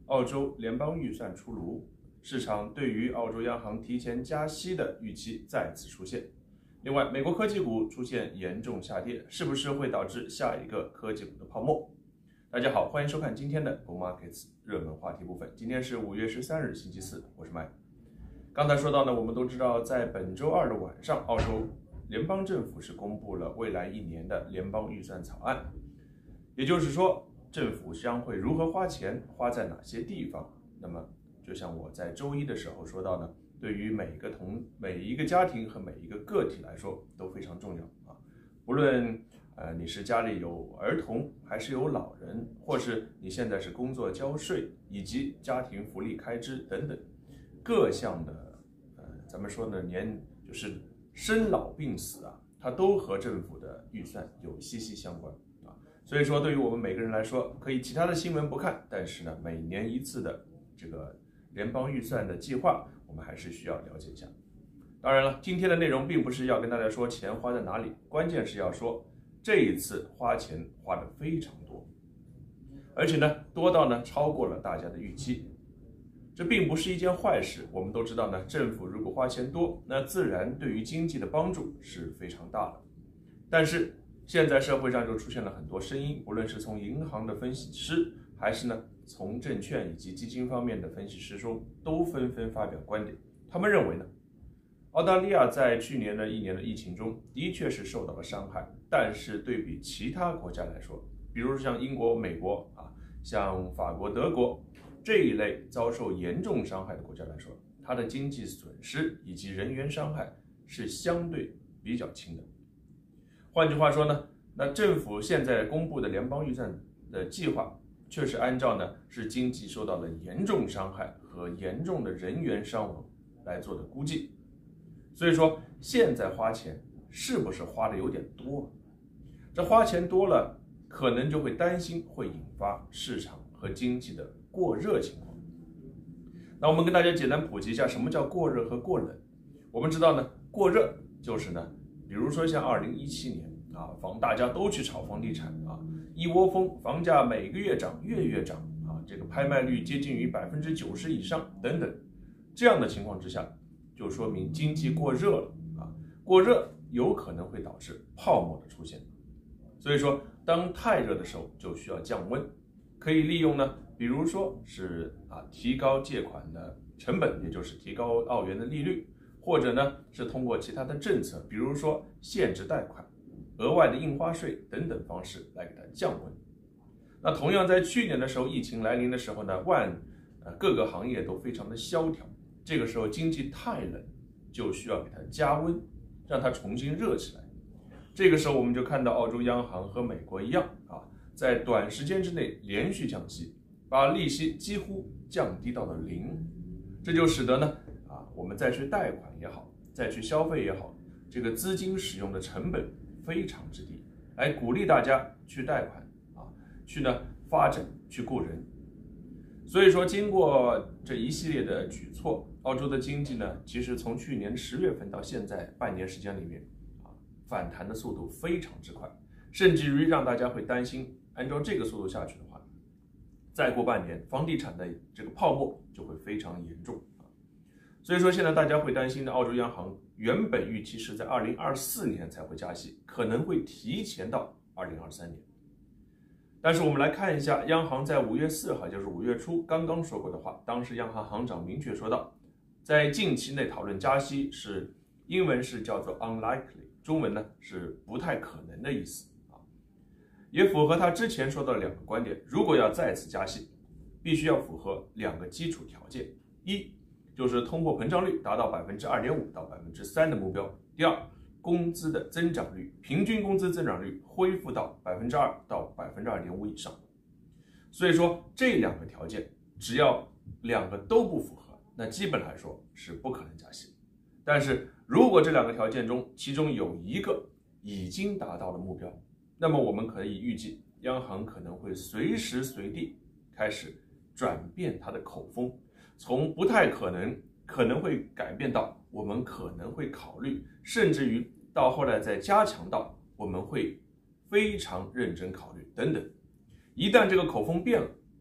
澳洲联邦预算出炉，市场对于澳洲央行提前加息的预期再次出现。另外，美国科技股出现严重下跌，是不是会导致下一个科技股的泡沫？大家好，欢迎收看今天的 Go Markets 热门话题部分。今天是5月13日，星期四，我是麦。刚才说到呢，我们都知道，在本周二的晚上，澳洲联邦政府是公布了未来1年的联邦预算草案，也就是说，政府将会如何花钱，花在哪些地方。那么，就像我在周一的时候说到呢，对于每一个家庭和每一个个体来说都非常重要啊。不论你是家里有儿童，还是有老人，或是你现在是工作交税，以及家庭福利开支等等各项的咱们说呢就是生老病死啊，它都和政府的预算有息息相关啊。所以说，对于我们每个人来说，可以其他的新闻不看，但是呢，每年一次的这个联邦预算的计划，我们还是需要了解一下。当然了，今天的内容并不是要跟大家说钱花在哪里，关键是要说这一次花钱花得非常多，而且呢，多到呢超过了大家的预期。这并不是一件坏事，我们都知道呢，政府如果花钱多，那自然对于经济的帮助是非常大的。但是现在社会上就出现了很多声音，无论是从银行的分析师，还是呢从证券以及基金方面的分析师中，都纷纷发表观点。他们认为呢，澳大利亚在去年的1年的疫情中的确是受到了伤害，但是对比其他国家来说，比如像英国、美国啊，像法国、德国这一类遭受严重伤害的国家来说，它的经济损失以及人员伤害是相对比较轻的。换句话说呢，那政府现在公布的联邦预算的计划，却是按照呢是经济受到了严重伤害和严重的人员伤亡来做的估计。所以说，现在花钱是不是花的有点多？这花钱多了，可能就会担心会引发市场和经济的过热情况。那我们跟大家简单普及一下什么叫过热和过冷。我们知道呢，过热就是呢，比如说像2017年啊，大家都去炒房地产啊，一窝蜂，房价每个月涨，月涨啊，这个拍卖率接近于90%以上等等，这样的情况之下，就说明经济过热了啊，过热有可能会导致泡沫的出现。所以说，当太热的时候就需要降温，可以利用呢，比如说是提高借款的成本，也就是提高澳元的利率，或者呢是通过其他的政策，比如说限制贷款、额外的印花税等等方式来给它降温。那同样在去年的时候，疫情来临的时候呢，各个行业都非常的萧条，这个时候经济太冷，就需要给它加温，让它重新热起来。这个时候我们就看到澳洲央行和美国一样啊，在短时间之内连续降息，把利息几乎降低到了0，这就使得呢我们再去贷款也好，再去消费也好，这个资金使用的成本非常之低，来鼓励大家去贷款去呢发展，去雇人。所以说，经过这一系列的举措，澳洲的经济呢，其实从去年10月份到现在半年时间里面反弹的速度非常之快，甚至于让大家会担心，按照这个速度下去的话，再过半年，房地产的这个泡沫就会非常严重。所以说，现在大家会担心的，澳洲央行原本预期是在2024年才会加息，可能会提前到2023年。但是我们来看一下，央行在5月4号，就是5月初刚刚说过的话，当时央行行长明确说到，在近期内讨论加息是英文是叫做 unlikely， 中文呢是不太可能的意思也符合他之前说到的2个观点。如果要再次加息，必须要符合2个基础条件：一就是通货膨胀率达到2.5%到3%的目标；第二，工资的增长率，平均工资增长率恢复到2%到2.5%以上。所以说，这2个条件只要2个都不符合，那基本来说是不可能加息。但是如果这2个条件中其中有一个已经达到了目标，那么我们可以预计，央行可能会随时随地开始转变它的口风，从不太可能，可能会改变到我们可能会考虑，甚至于到后来再加强到我们会非常认真考虑等等。一旦这个口风变了，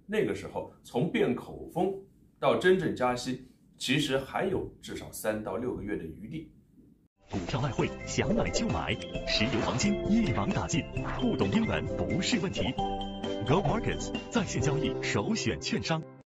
那个时候从变口风到真正加息，其实还有至少3到6个月的余地。 股票外汇想买就买，石油黄金一网打尽，不懂英文不是问题。Go Markets 在线交易首选券商。